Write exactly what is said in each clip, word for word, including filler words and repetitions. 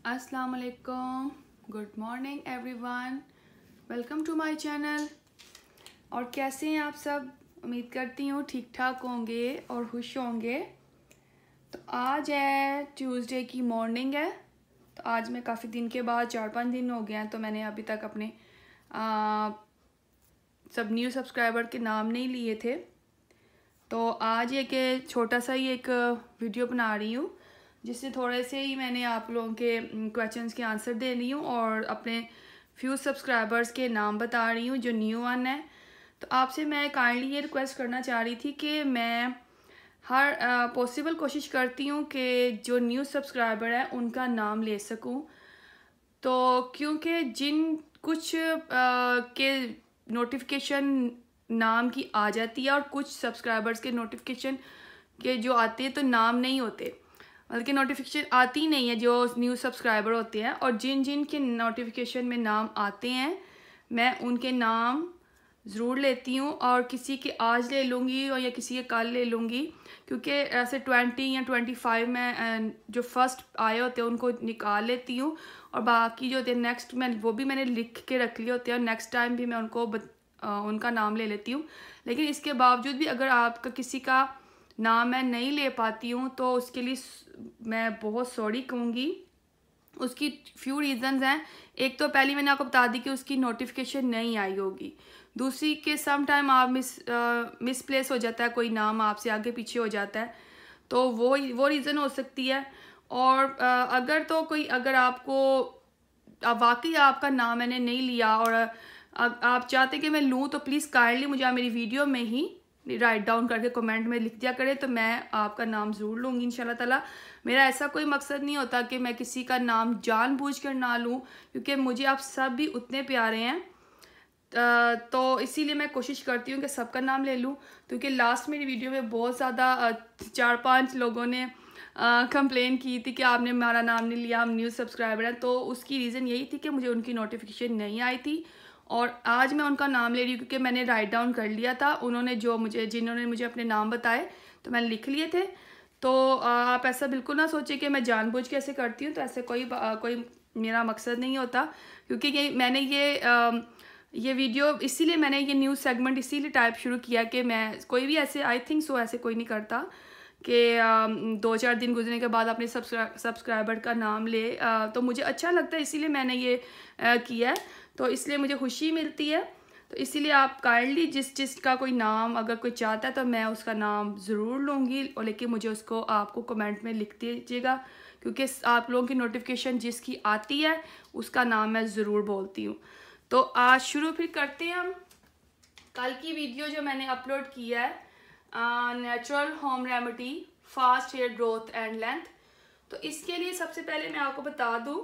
अस्सलाम वालेकुम, good morning everyone, welcome to my channel. और कैसे हैं आप सब? उम्मीद करती हूँ ठीक ठाक होंगे और खुश होंगे। तो आज है ट्यूसडे की मॉर्निंग है। तो आज मैं काफ़ी दिन के बाद, चार पाँच दिन हो गए हैं, तो मैंने अभी तक अपने आ, सब न्यू सब्सक्राइबर के नाम नहीं लिए थे। तो आज एक छोटा सा ही एक वीडियो बना रही हूँ जिससे थोड़े से ही मैंने आप लोगों के क्वेश्चंस के आंसर दे रही हूँ और अपने फ्यू सब्सक्राइबर्स के नाम बता रही हूँ जो न्यू वन है। तो आपसे मैं काइंडली ये रिक्वेस्ट करना चाह रही थी कि मैं हर पॉसिबल कोशिश करती हूँ कि जो न्यू सब्सक्राइबर है उनका नाम ले सकूँ। तो क्योंकि जिन कुछ आ, के नोटिफिकेशन नाम की आ जाती है और कुछ सब्सक्राइबर्स के नोटिफिकेशन के जो आते हैं तो नाम नहीं होते, बल्कि नोटिफिकेशन आती नहीं है जो न्यू सब्सक्राइबर होते हैं। और जिन जिन के नोटिफिकेशन में नाम आते हैं मैं उनके नाम ज़रूर लेती हूँ, और किसी के आज ले लूँगी और या किसी के कल ले लूँगी, क्योंकि ऐसे ट्वेंटी या ट्वेंटी फाइव में जो फर्स्ट आए होते हैं उनको निकाल लेती हूँ, और बाकी जो होते हैं नेक्स्ट में वो भी मैंने लिख के रख लिए होते हैं, और नेक्स्ट टाइम भी मैं उनको बत, आ, उनका नाम ले लेती हूँ। लेकिन इसके बावजूद भी अगर आपका किसी का नाम मैं नहीं ले पाती हूँ तो उसके लिए मैं बहुत सॉरी कहूँगी। उसकी फ्यू रीज़न्स हैं। एक तो पहली मैंने आपको बता दी कि उसकी नोटिफिकेशन नहीं आई होगी। दूसरी के सम टाइम आप मिस मिस प्लेस हो जाता है, कोई नाम आपसे आगे पीछे हो जाता है, तो वो वो रीज़न हो सकती है। और आ, अगर तो कोई अगर आपको आप वाकई आपका नाम मैंने नहीं लिया और आप चाहते कि मैं लूँ, तो प्लीज़ काइंडली मुझे मेरी वीडियो में ही राइट डाउन करके कमेंट में लिख दिया करें, तो मैं आपका नाम ज़रूर लूँगी इंशाल्लाह ताला। मेरा ऐसा कोई मकसद नहीं होता कि मैं किसी का नाम जानबूझकर ना लूँ, क्योंकि मुझे आप सब भी उतने प्यारे हैं। तो इसीलिए मैं कोशिश करती हूँ कि सबका नाम ले लूँ, क्योंकि लास्ट मेरी वीडियो में बहुत ज़्यादा चार पांच लोगों ने कंप्लेन की थी कि आपने हमारा नाम नहीं लिया, हम न्यू सब्सक्राइबर हैं। तो उसकी रीज़न यही थी कि मुझे उनकी नोटिफिकेशन नहीं आई थी, और आज मैं उनका नाम ले रही हूँ क्योंकि मैंने राइट डाउन कर लिया था। उन्होंने जो मुझे जिन्होंने मुझे अपने नाम बताए तो मैंने लिख लिए थे। तो आप ऐसा बिल्कुल ना सोचिए कि मैं जानबूझ के ऐसे करती हूँ, तो ऐसे कोई कोई मेरा मकसद नहीं होता। क्योंकि ये मैंने ये आ, ये वीडियो इसीलिए मैंने ये न्यूज़ सेगमेंट इसीलिए टाइप शुरू किया कि मैं कोई भी ऐसे आई थिंक सो ऐसे कोई नहीं करता कि दो चार दिन गुजरने के बाद अपने सब्सक्राइबर का नाम ले। आ, तो मुझे अच्छा लगता है, इसीलिए मैंने ये आ, किया है। तो इसलिए मुझे खुशी मिलती है। तो इसीलिए आप काइंडली जिस जिसका कोई नाम अगर कोई चाहता है तो मैं उसका नाम ज़रूर लूँगी, और लेकिन मुझे उसको आपको कमेंट में लिख दीजिएगा, क्योंकि आप लोगों की नोटिफिकेशन जिसकी आती है उसका नाम मैं ज़रूर बोलती हूँ। तो आज शुरू फिर करते हैं हम कल की वीडियो जो मैंने अपलोड किया है, natural home remedy fast hair growth and length. तो इसके लिए सबसे पहले मैं आपको बता दूँ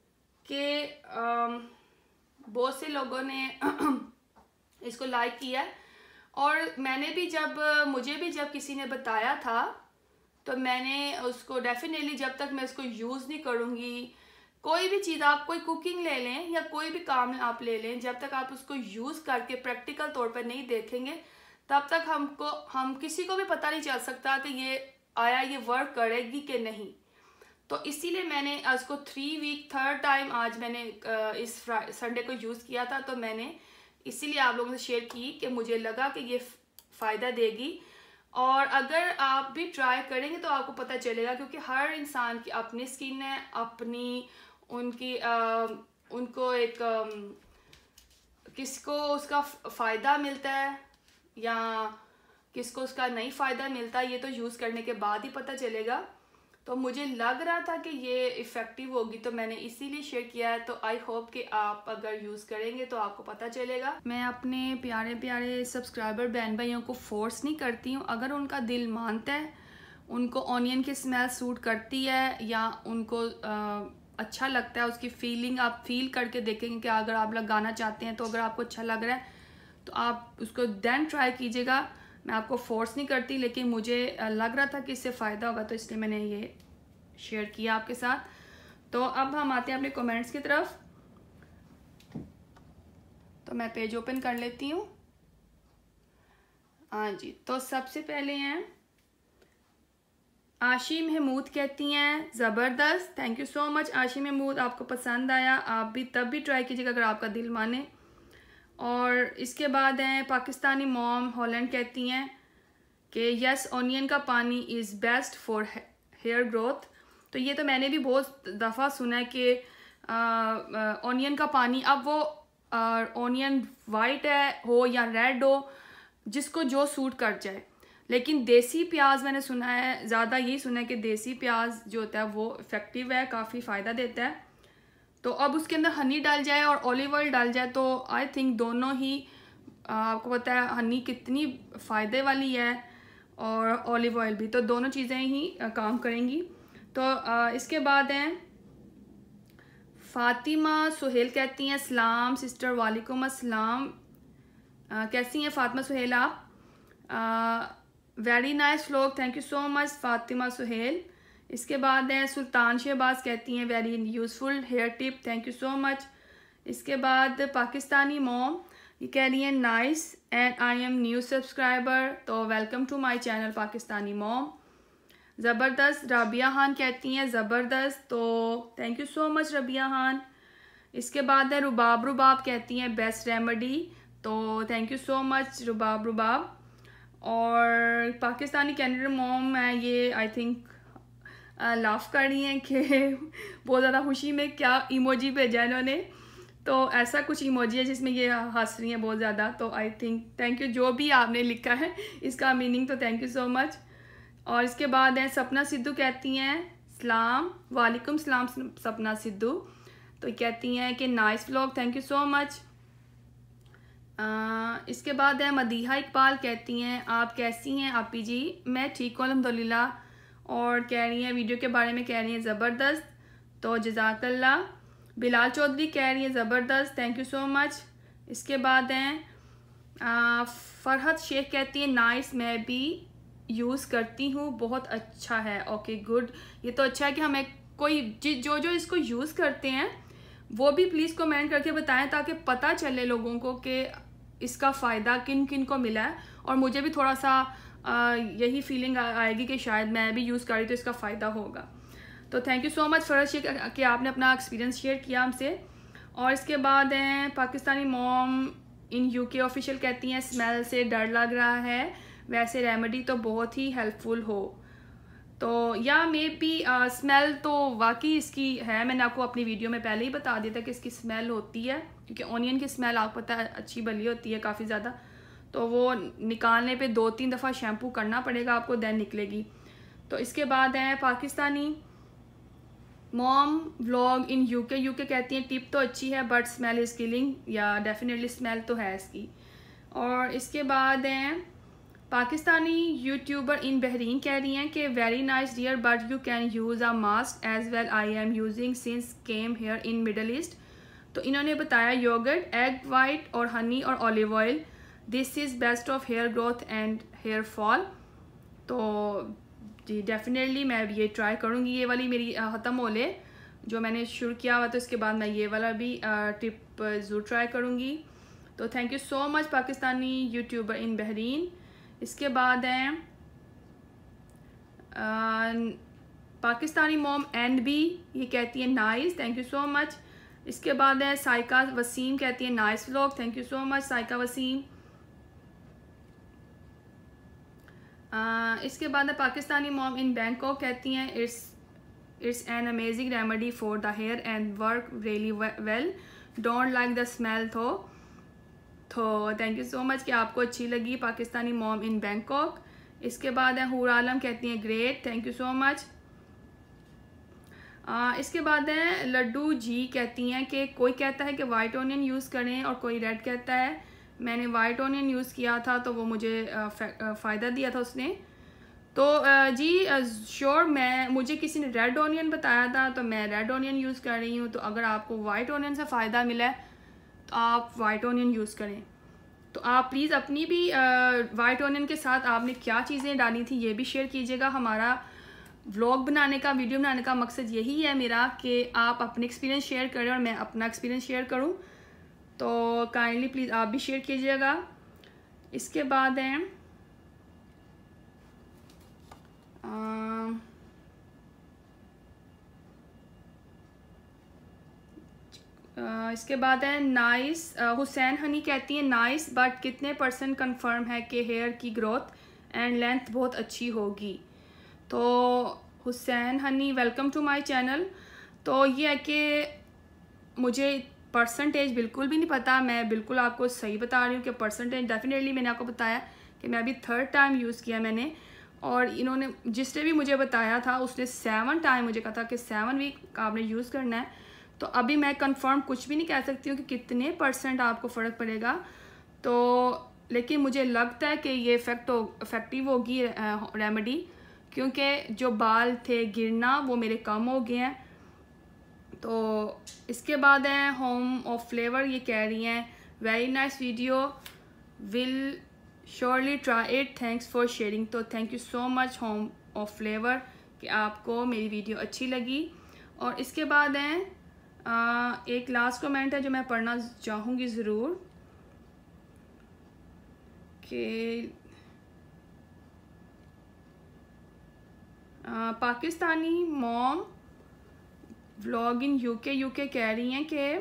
कि बहुत से लोगों ने इसको लाइक किया, और मैंने भी जब मुझे भी जब किसी ने बताया था तो मैंने उसको डेफिनेटली, जब तक मैं इसको यूज़ नहीं करूँगी, कोई भी चीज़ आप कोई कुकिंग ले लें या कोई भी काम आप ले लें, जब तक आप उसको यूज़ करके प्रैक्टिकल तौर पर नहीं देखेंगे तब तक हमको हम किसी को भी पता नहीं चल सकता कि ये आया ये वर्क करेगी कि नहीं। तो इसीलिए मैंने उसको थ्री वीक थर्ड टाइम आज मैंने इस संडे को यूज़ किया था। तो मैंने इसीलिए आप लोगों से शेयर की कि मुझे लगा कि ये फ़ायदा देगी, और अगर आप भी ट्राई करेंगे तो आपको पता चलेगा, क्योंकि हर इंसान की अपनी स्किन है, अपनी उनकी आ, उनको एक आ, किसको उसका फ़ायदा मिलता है या किसको उसका नहीं फ़ायदा मिलता, ये तो यूज़ करने के बाद ही पता चलेगा। तो मुझे लग रहा था कि ये इफ़ेक्टिव होगी, तो मैंने इसीलिए शेयर किया है। तो आई होप कि आप अगर यूज़ करेंगे तो आपको पता चलेगा। मैं अपने प्यारे प्यारे सब्सक्राइबर बहन भाइयों को फोर्स नहीं करती हूँ। अगर उनका दिल मानता है, उनको ऑनियन की स्मेल सूट करती है या उनको आ, अच्छा लगता है, उसकी फीलिंग आप फील करके देखेंगे कि अगर आप लगाना चाहते हैं तो अगर आपको अच्छा लग रहा है तो आप उसको देन ट्राई कीजिएगा। मैं आपको फोर्स नहीं करती, लेकिन मुझे लग रहा था कि इससे फ़ायदा होगा तो इसलिए मैंने ये शेयर किया आपके साथ। तो अब हम आते हैं अपने कमेंट्स की तरफ। तो मैं पेज ओपन कर लेती हूँ। हाँ जी, तो सबसे पहले हैं आशी महमूद कहती हैं ज़बरदस्त, थैंक यू सो मच आशी महमूद, आपको पसंद आया, आप भी तब भी ट्राई कीजिएगा अगर आपका दिल माने। और इसके बाद हैं पाकिस्तानी मॉम हॉलैंड कहती हैं कि यस ऑनियन का पानी is best for hair growth. तो ये तो मैंने भी बहुत दफ़ा सुना है कि ऑनियन का पानी, अब वो ऑनियन वाइट है हो या रेड हो, जिसको जो सूट कर जाए, लेकिन देसी प्याज मैंने सुना है, ज़्यादा यही सुना है कि देसी प्याज जो होता है वो इफ़ेक्टिव है, काफ़ी फ़ायदा देता है। तो अब उसके अंदर हनी डाल जाए और ऑलिव ऑयल डाल जाए तो आई थिंक दोनों ही, आपको पता है हनी कितनी फ़ायदे वाली है और ऑलिव ऑयल भी, तो दोनों चीज़ें ही काम करेंगी। तो इसके बाद हैं फ़ातिमा सुहेल कहती हैं सलाम सिस्टर, वालेकुम अस्सलाम, कैसी हैं फ़ातिमा सुहेल आप? Very nice vlog, thank you so much Fatima Suhail. इसके बाद है सुल्तान शहबाज कहती हैं very useful hair tip, thank you so much. इसके बाद पाकिस्तानी मॉम ये कह रही हैं nice and I am new subscriber, तो welcome to my channel Pakistani mom. ज़बरदस्त राबिया खान कहती हैं ज़बरदस्त, तो thank you so much Rabia Khan. इसके बाद है रुबाब रुबाब कहती हैं बेस्ट रेमेडी, तो thank you so much Rubab Rubab. और पाकिस्तानी कैनेडा मॉम है ये आई थिंक लाफ कर रही हैं कि बहुत ज़्यादा खुशी में क्या इमोजी भेजा इन्होंने, तो ऐसा कुछ इमोजी है जिसमें ये हंस रही हैं बहुत ज़्यादा, तो आई थिंक थैंक यू जो भी आपने लिखा है इसका मीनिंग, तो थैंक यू सो मच। और इसके बाद है सपना सिद्धू कहती हैं सलाम, वालेकुम सलाम सपना सिद्धू, तो कहती हैं कि nice vlog, thank you so much. इसके बाद है मदीहा इकबाल कहती हैं आप कैसी हैं आपी जी? मैं ठीक हूँ अल्हम्दुलिल्लाह, और कह रही हैं वीडियो के बारे में कह रही हैं ज़बरदस्त, तो जज़ाकल्लाह। बिलाल चौधरी कह रही हैं ज़बरदस्त, थैंक यू सो मच। इसके बाद हैं फरहत शेख कहती हैं नाइस, मैं भी यूज़ करती हूँ, बहुत अच्छा है, ओके गुड। ये तो अच्छा है कि हमें कोई जो जो इसको यूज़ करते हैं वो भी प्लीज़ कमेंट करके बताएं ताकि पता चले लोगों को कि इसका फ़ायदा किन किन को मिला है, और मुझे भी थोड़ा सा आ, यही फीलिंग आएगी कि शायद मैं भी यूज़ करी तो इसका फ़ायदा होगा। तो thank you so much Farhat Sheikh कि आपने अपना एक्सपीरियंस शेयर किया हमसे। और इसके बाद हैं Pakistani mom in UK official कहती हैं स्मेल से डर लग रहा है, वैसे रेमेडी तो बहुत ही हेल्पफुल हो, तो या मे बी स्मेल तो वाकई इसकी है, मैंने आपको अपनी वीडियो में पहले ही बता दिया था कि इसकी स्मेल होती है, क्योंकि ऑनियन की स्मेल आपको पता है अच्छी भली होती है काफ़ी ज़्यादा, तो वो निकालने पे दो तीन दफ़ा शैम्पू करना पड़ेगा आपको, देन निकलेगी। तो इसके बाद है Pakistani mom vlog in UK UK कहती हैं टिप तो अच्छी है बट स्मेल इज़ किलिंग, या डेफिनेटली स्मेल तो है इसकी। और इसके बाद हैं पाकिस्तानी यूट्यूबर इन बहरीन कह रही हैं कि very nice dear but you can use a mask as well, I am using since came here in middle east. तो इन्होंने बताया योगर्ट, एग वाइट और हनी और olive oil, this is best of hair growth and hair fall. तो जी definitely मैं ये try करूँगी, ये वाली मेरी ख़त्म हो ले जो मैंने शुरू किया हुआ, तो इसके बाद मैं ये वाला भी टिप ज़रूर ट्राई करूँगी। तो thank you so much Pakistani YouTuber in Bahrain. इसके बाद हैं पाकिस्तानी मॉम एंड बी, ये कहती है nice, thank you so much. इसके बाद है साइका वसीम कहती है nice vlog, thank you so much Saika Waseem. uh, इसके बाद है पाकिस्तानी मॉम इन बैंकॉक कहती हैं it's it's an amazing remedy for the hair and work really well, don't like the smell tho. तो थैंक यू सो मच कि आपको अच्छी लगी पाकिस्तानी मॉम इन बैंकॉक। इसके बाद है हूर आलम कहती हैं great, thank you so much. इसके बाद है लड्डू जी कहती हैं कि कोई कहता है कि वाइट ऑनियन यूज़ करें और कोई रेड कहता है, मैंने वाइट ऑनियन यूज़ किया था तो वो मुझे फ़ायदा दिया था उसने, तो जी श्योर मैं मुझे किसी ने रेड ऑनियन बताया था तो मैं रेड ऑनियन यूज़ कर रही हूँ। तो अगर आपको वाइट ऑनियन से फ़ायदा मिला है तो आप वाइट ऑनियन यूज़ करें। तो आप प्लीज़ अपनी भी वाइट ऑनियन के साथ आपने क्या चीज़ें डाली थी ये भी शेयर कीजिएगा। हमारा व्लॉग बनाने का, वीडियो बनाने का मकसद यही है मेरा कि आप अपने एक्सपीरियंस शेयर करें और मैं अपना एक्सपीरियंस शेयर करूं, तो काइंडली प्लीज़ आप भी शेयर कीजिएगा। इसके बाद हैं uh, इसके बाद है नाइस uh, हुसैन हनी कहती है नाइस बट कितने परसेंट कंफर्म है कि हेयर की ग्रोथ एंड लेंथ बहुत अच्छी होगी। तो Hussain Honey welcome to my channel. तो ये है कि मुझे परसेंटेज बिल्कुल भी नहीं पता, मैं बिल्कुल आपको सही बता रही हूँ कि परसेंटेज डेफिनेटली मैंने आपको बताया कि मैं अभी थर्ड टाइम यूज़ किया मैंने, और इन्होंने जिसने भी मुझे बताया था उसने सेवन टाइम मुझे कहा था कि सेवन वीक आपने यूज़ करना है। तो अभी मैं कंफर्म कुछ भी नहीं कह सकती हूँ कि कितने परसेंट आपको फ़र्क पड़ेगा, तो लेकिन मुझे लगता है कि ये इफेक्ट हो इफ़ेक्टिव होगी रेमेडी, क्योंकि जो बाल थे गिरना वो मेरे कम हो गए हैं। तो इसके बाद है होम ऑफ फ्लेवर, ये कह रही हैं very nice video, will surely try it, thanks for sharing. तो thank you so much home of flavour कि आपको मेरी वीडियो अच्छी लगी। और इसके बाद है एक लास्ट कमेंट है जो मैं पढ़ना चाहूँगी ज़रूर कि Pakistani mom vlog in UK UK कह रही हैं कि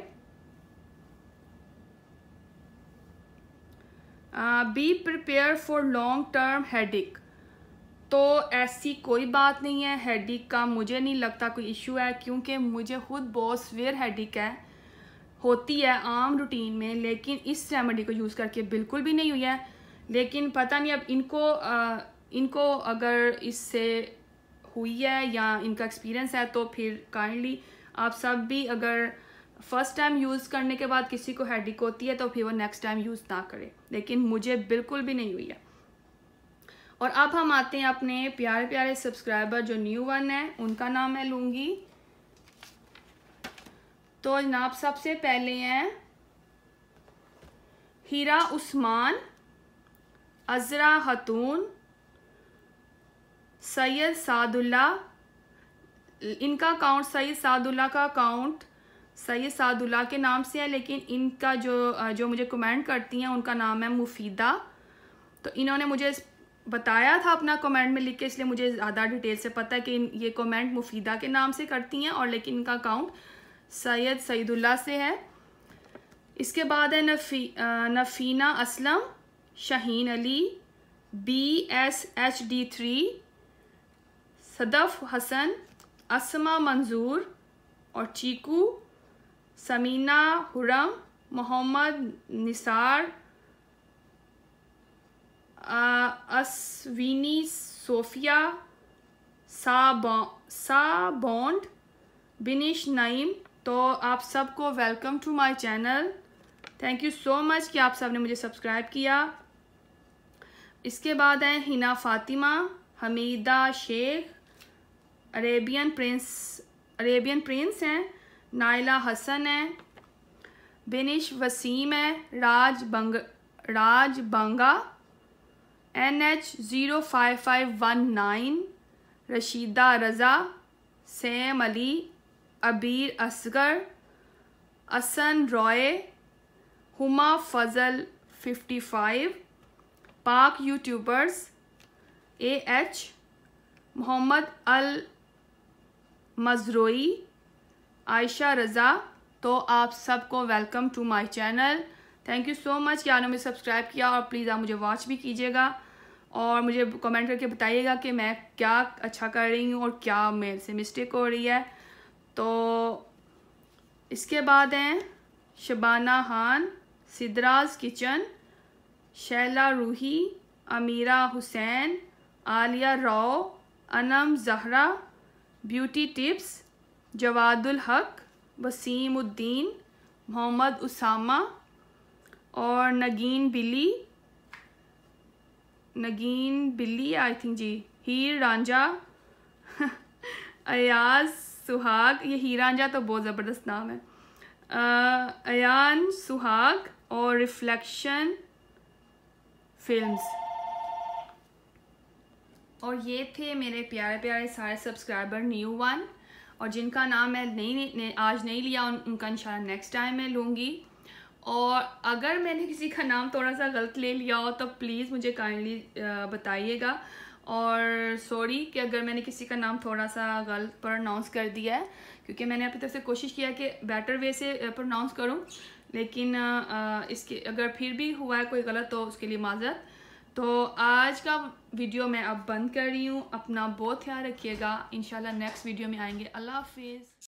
be prepare for long term headache. तो ऐसी कोई बात नहीं है, हेडेक का मुझे नहीं लगता कोई इशू है, क्योंकि मुझे खुद बहुत सीवियर हेडेक है, होती है आम रूटीन में, लेकिन इस रेमेडी को यूज़ करके बिल्कुल भी नहीं हुई है। लेकिन पता नहीं अब इनको आ, इनको अगर इससे हुई है या इनका एक्सपीरियंस है तो फिर काइंडली आप सब भी अगर फर्स्ट टाइम यूज़ करने के बाद किसी को हेडेक होती है तो फिर वो नेक्स्ट टाइम यूज़ ना करे, लेकिन मुझे बिल्कुल भी नहीं हुई है। और अब हम आते हैं अपने प्यारे प्यारे सब्सक्राइबर जो न्यू वन है, उनका नाम मैं लूँगी। तो जनाब सबसे पहले हैं हीरा उस्मान, अजरा खतून, सैयद सादुल्ला, इनका अकाउंट सैयद सादुल्ला का अकाउंट सैयद सादुल्ला के नाम से है, लेकिन इनका जो जो मुझे कमेंट करती हैं उनका नाम है मुफीदा। तो इन्होंने मुझे बताया था अपना कमेंट में लिख के, इसलिए मुझे ज़्यादा डिटेल से पता है कि ये कमेंट मुफीदा के नाम से करती हैं, और लेकिन इनका अकाउंट सैयद सईदुल्ला से है। इसके बाद है Nafi Nafeena Aslam, Shaheen Ali, B S H D three, Sadaf Hasan, Asma Manzoor और चीकू, समीना हुरम, मोहम्मद निसार, असवीनी सोफिया, सा बॉन्ड, बिनिश नईम। तो आप सबको welcome to my channel, thank you so much कि आप सब ने मुझे सब्सक्राइब किया। इसके बाद है Hina Fatima, Hameeda Sheikh, Arabian prince Arabian prince हैं, नाइला हसन है, बिनिश वसीम है, Raj Bang Raj Banga, N H zero five five one nine, Rashida Raza, Sam Ali, Abeer Asghar, Asan Roy, Huma Fazal fifty five, Pak YouTubers, A H, Mohammad Al Mazrouei, Ayesha Raza. तो आप सबको welcome to my channel, thank you so much कि आपने मुझे सब्सक्राइब किया, और प्लीज़ आप मुझे वॉच भी कीजिएगा और मुझे कमेंट करके बताइएगा कि मैं क्या अच्छा कर रही हूँ और क्या मेरे से मिस्टेक हो रही है। तो इसके बाद हैं Shabana Khan, Sidra's kitchen, Shaila Roohi, Ameera Hussain, Aliya Rao, Anam Zahra, beauty tips, Jawadul Haq, Waseem Uddin, Mohammad Usama और नगीन बिल्ली नगीन बिल्ली आई थिंक जी, हीर रांझा, अयाज सुहाग, ये हीर रांझा तो बहुत ज़बरदस्त नाम है, अयान सुहाग और रिफ्लेक्शन फिल्म्स। और ये थे मेरे प्यारे प्यारे सारे सब्सक्राइबर न्यू वन, और जिनका नाम मैं नहीं, नहीं आज नहीं लिया उन, उनका इंशाल्लाह नेक्स्ट टाइम मैं लूँगी। और अगर मैंने किसी का नाम थोड़ा सा गलत ले लिया हो तो प्लीज़ मुझे काइंडली बताइएगा, और सॉरी कि अगर मैंने किसी का नाम थोड़ा सा गलत प्रोनाउंस कर दिया है, क्योंकि मैंने अपनी तरफ से कोशिश किया कि बेटर वे से प्रोनाउंस करूं, लेकिन इसके अगर फिर भी हुआ है कोई गलत तो उसके लिए माजरत। तो आज का वीडियो मैं अब बंद कर रही हूँ। अपना बहुत ख्याल रखिएगा। इंशाल्लाह नेक्स्ट वीडियो में आएंगे। अल्लाह हाफिज़।